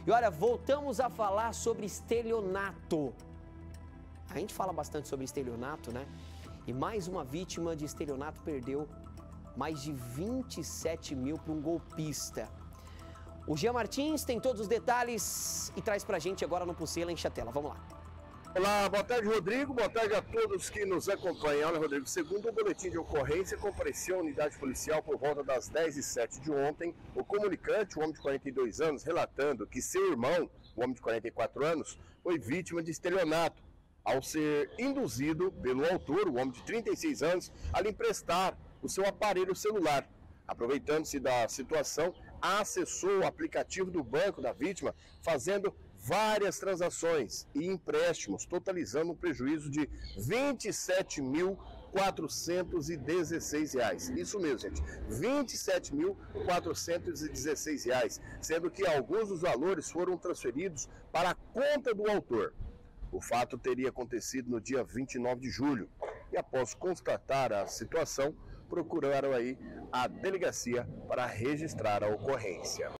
E olha, voltamos a falar sobre estelionato. A gente fala bastante sobre estelionato, né? E mais uma vítima de estelionato perdeu mais de 27 mil para um golpista. O Jean Martins tem todos os detalhes e traz pra gente agora no Pulseira, enche a tela. Vamos lá. Olá, boa tarde, Rodrigo. Boa tarde a todos que nos acompanham. Olha, Rodrigo, segundo o boletim de ocorrência, compareceu a unidade policial por volta das 10h07 de ontem. O comunicante, um homem de 42 anos, relatando que seu irmão, um homem de 44 anos, foi vítima de estelionato, ao ser induzido pelo autor, um homem de 36 anos, a lhe emprestar o seu aparelho celular. Aproveitando-se da situação, acessou o aplicativo do banco da vítima, fazendo várias transações e empréstimos, totalizando um prejuízo de R$ 27.416. Isso mesmo, gente, R$ 27.416, sendo que alguns dos valores foram transferidos para a conta do autor. O fato teria acontecido no dia 29 de julho e, após constatar a situação, procuraram aí a delegacia para registrar a ocorrência.